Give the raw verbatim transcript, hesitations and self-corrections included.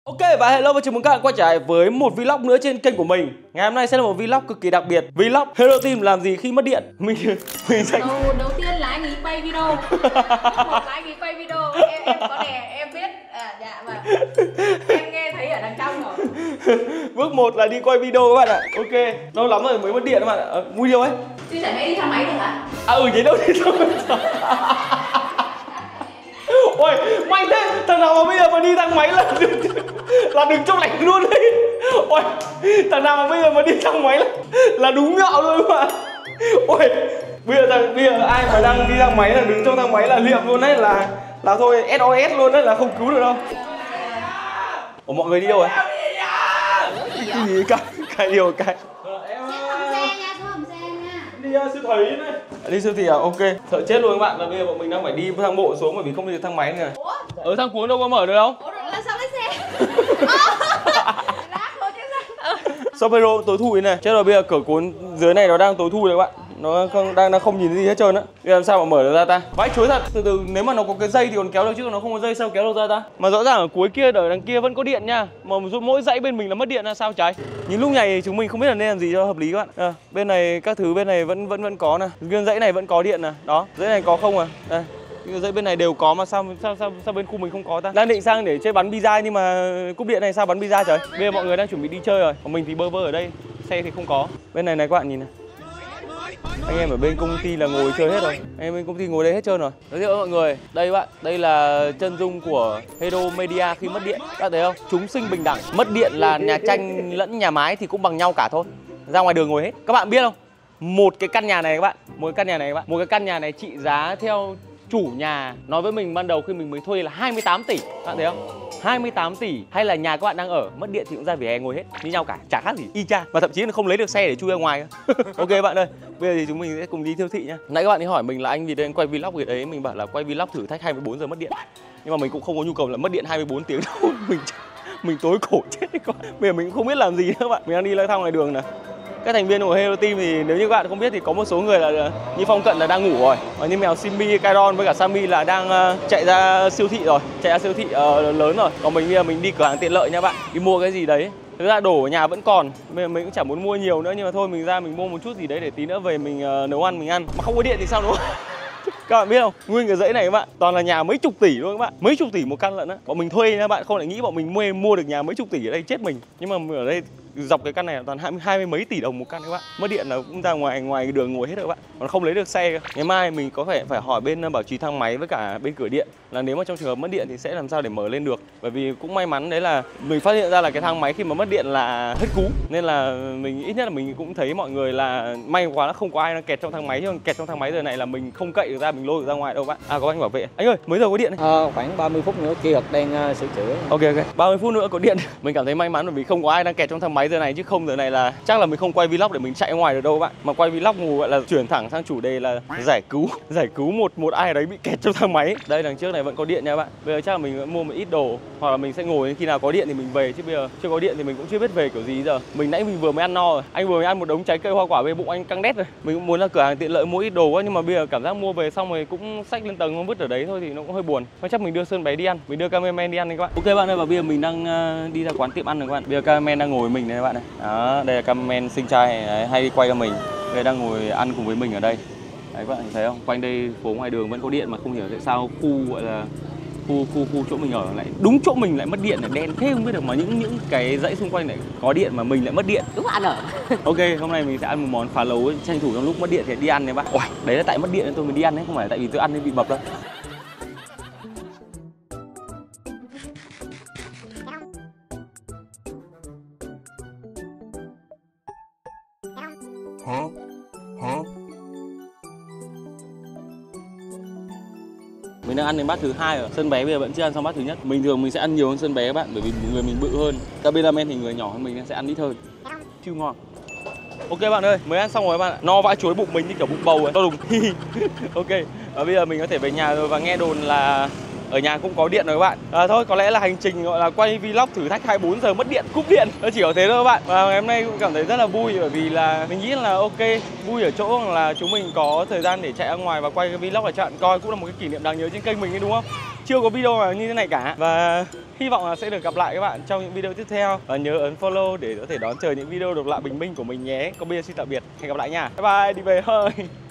Ok và hello và chào mừng các bạn quay trở lại với một vlog nữa trên kênh của mình. Ngày hôm nay sẽ là một vlog cực kỳ đặc biệt. Vlog Hero Team làm gì khi mất điện. Mình mình sẽ... Đầu, đầu tiên là anh ấy quay video. Một là anh ấy quay video. Em em có đè em biết. À dạ vâng. Em nghe thấy ở đằng trong rồi. Bước một là đi quay video các bạn ạ. Ok. Lâu lắm rồi mới mất điện các bạn ạ. À, vui điều ấy. Chứ chẳng lẽ đi thang máy được hả? À ừ nhớ đâu đi thang máy. Ôi, mạnh thế, thằng nào mà bây giờ mà đi thang máy là là đứng trong lạnh luôn đấy. Ôi, thằng nào mà bây giờ mà đi thang máy là, là đúng nhọ luôn các bạn. Ôi, bây giờ thằng bây giờ ai mà đang đi thang máy là đứng trong thang máy là liệm luôn đấy, là là thôi ét o ét luôn đấy, là không cứu được đâu. Ủa mọi người đi đâu rồi? Cái gì cái cái điều cái. Đi uh, siêu thị này. Đi siêu thị à? Ok. Sợ chết luôn các bạn, là bây giờ bọn mình đang phải đi thang bộ xuống bởi vì không đi được thang máy này. Ủa? Ở thang cuốn đâu có mở được đâu. Ủa rồi là sao lấy xe? Shop Hero tối thui này. Chết rồi, bây giờ cửa cuốn dưới này nó đang tối thui rồi các bạn. Nó không, đang đang không nhìn gì hết trơn á. Bây giờ làm sao mà mở được ra ta? Vãi chuối thật. Từ từ nếu mà nó có cái dây thì còn kéo được chứ còn nó không có dây sao kéo được ra ta? Mà rõ ràng ở cuối kia ở đằng kia vẫn có điện nha. Mà mỗi dãy bên mình là mất điện là sao trái? Những lúc này chúng mình không biết là nên làm gì cho hợp lý các bạn. À, bên này các thứ bên này vẫn vẫn vẫn có nè. Riêng dãy này vẫn có điện nè. Đó, dãy này có không à? Đây. Dãy bên này đều có mà sao sao sao sao bên khu mình không có ta? Đang định sang để chơi bắn pizza nhưng mà cúp điện này sao bắn pizza trời? Bây giờ mọi người đang chuẩn bị đi chơi rồi, còn mình thì bơ vơ ở đây, xe thì không có. Bên này này các bạn nhìn này. Anh em ở bên công ty là ngồi chơi hết rồi. Anh em bên công ty ngồi đây hết trơn rồi. Giới thiệu với mọi người, đây các bạn, đây là chân dung của Hero Media khi mất điện. Các bạn thấy không? Chúng sinh bình đẳng. Mất điện là nhà tranh lẫn nhà mái thì cũng bằng nhau cả thôi. Ra ngoài đường ngồi hết. Các bạn biết không? Một cái căn nhà này các bạn, một cái căn nhà này các bạn, một cái căn nhà này trị giá theo chủ nhà nói với mình ban đầu khi mình mới thuê là hai mươi tám tỷ. Các bạn thấy không? hai mươi tám tỷ. Hay là nhà các bạn đang ở mất điện thì cũng ra vỉa hè ngồi hết như nhau cả, chả khác gì, y chang. Và thậm chí là không lấy được xe để chui ra ngoài. Ok bạn ơi, bây giờ thì chúng mình sẽ cùng đi siêu thị nhá. Nãy các bạn ấy hỏi mình là anh vì đây anh quay vlog gì đấy, mình bảo là quay vlog thử thách hai mươi bốn giờ mất điện. Nhưng mà mình cũng không có nhu cầu là mất điện hai mươi bốn tiếng đâu. Mình mình tối cổ chết đấy các bạn. Bây giờ mình cũng không biết làm gì nữa các bạn. Mình đang đi lang thang ngoài đường này. Các thành viên của Hero Team thì nếu như các bạn không biết thì có một số người là như Phong Cận là đang ngủ rồi, và như mèo Simbi, Kairon với cả Sammy là đang uh, chạy ra siêu thị rồi, chạy ra siêu thị uh, lớn rồi. Còn mình bây giờ mình đi cửa hàng tiện lợi nha bạn, đi mua cái gì đấy. Thực ra đồ ở nhà vẫn còn, bây giờ mình cũng chẳng muốn mua nhiều nữa nhưng mà thôi mình ra mình mua một chút gì đấy để tí nữa về mình uh, nấu ăn mình ăn. Mà không có điện thì sao đúng không? Các bạn biết không, nguyên cái dãy này các bạn toàn là nhà mấy chục tỷ luôn các bạn, mấy chục tỷ một căn lận á. Bọn mình thuê nha các bạn, không lại nghĩ bọn mình mua mua được nhà mấy chục tỷ ở đây chết mình. Nhưng mà ở đây dọc cái căn này là toàn hai mươi, hai mươi mấy tỷ đồng một căn các bạn. Mất điện là cũng ra ngoài ngoài đường ngồi hết rồi các bạn, còn không lấy được xe cơ. Ngày mai mình có phải phải hỏi bên bảo trì thang máy với cả bên cửa điện là nếu mà trong trường hợp mất điện thì sẽ làm sao để mở lên được. Bởi vì cũng may mắn đấy là mình phát hiện ra là cái thang máy khi mà mất điện là hết cú, nên là mình ít nhất là mình cũng thấy mọi người là may quá là không có ai đang kẹt trong thang máy, nhưng kẹt trong thang máy giờ này là mình không cậy được ra, mình lôi được ra ngoài đâu bạn. À có anh bảo vệ. Anh ơi, mấy giờ có điện này? À, khoảng ba mươi phút nữa kia đang uh, sửa chữa. Ok ok, ba mươi phút nữa có điện. Mình cảm thấy may mắn bởi vì không có ai đang kẹt trong thang máy giờ này, chứ không giờ này là chắc là mình không quay vlog để mình chạy ngoài được đâu các bạn. Mà quay vlog ngủ gọi là chuyển thẳng sang chủ đề là giải cứu, giải cứu một một ai đấy bị kẹt trong thang máy. Đây đằng trước này vẫn có điện nha các bạn. Bây giờ chắc là mình vẫn mua một ít đồ hoặc là mình sẽ ngồi đến khi nào có điện thì mình về, chứ bây giờ chưa có điện thì mình cũng chưa biết về kiểu gì giờ. Mình nãy mình vừa mới ăn no rồi. Anh vừa mới ăn một đống trái cây hoa quả về bụng anh căng đét rồi. Mình cũng muốn là cửa hàng tiện lợi mua ít đồ quá, nhưng mà bây giờ cảm giác mua về xong rồi cũng xách lên tầng không vứt ở đấy thôi thì nó cũng hơi buồn. Thôi chắc mình đưa Sơn bé đi ăn, mình đưa cameraman đi ăn đi các bạn. Ok bạn ơi, và bây giờ mình đang uh, đi ra quán tiệm ăn rồi các bạn. Bây giờ cameraman đang ngồi với mình này các bạn này. Đó, đây là cameraman xinh trai đấy, hay đi quay cho mình. Đây đang ngồi ăn cùng với mình ở đây. Đấy các bạn thấy không? Quanh đây phố ngoài đường vẫn có điện mà không hiểu tại sao khu gọi là khu khu khu chỗ mình ở lại đúng chỗ mình lại mất điện, lại đen thế không biết được, mà những những cái dãy xung quanh lại có điện mà mình lại mất điện. Đúng ăn ở. Ok, hôm nay mình sẽ ăn một món phá lấu, tranh thủ trong lúc mất điện thì đi ăn đấy bạn. Ôi, đấy là tại mất điện nên tôi mới đi ăn đấy, không phải tại vì tôi ăn nên bị mập đâu. Hả? Hả? Mình đang ăn đến bát thứ hai rồi. Sơn bé bây giờ vẫn chưa ăn xong bát thứ nhất. Bình thường mình sẽ ăn nhiều hơn Sơn bé các bạn, bởi vì người mình bự hơn. Cameraman thì người nhỏ hơn mình sẽ ăn ít hơn. Chưa ngon. Ok bạn ơi, mới ăn xong rồi các bạn ạ. No vãi chuối bụng mình như kiểu bụng bầu ấy, to đùng. Ok, và bây giờ mình có thể về nhà rồi, và nghe đồn là ở nhà cũng có điện rồi các bạn. À, thôi có lẽ là hành trình gọi là quay vlog thử thách hai mươi bốn giờ mất điện, cúp điện, nó chỉ có thế thôi các bạn. Và ngày hôm nay cũng cảm thấy rất là vui bởi vì là mình nghĩ là ok, vui ở chỗ là chúng mình có thời gian để chạy ra ngoài và quay cái vlog để cho bạn coi, cũng là một cái kỷ niệm đáng nhớ trên kênh mình ấy đúng không? chưa có video nào như thế này cả. Và hy vọng là sẽ được gặp lại các bạn trong những video tiếp theo. Và nhớ ấn follow để có thể đón chờ những video độc lạ bình minh của mình nhé. Còn bây giờ xin tạm biệt, hẹn gặp lại nha. Bye bye, đi về thôi.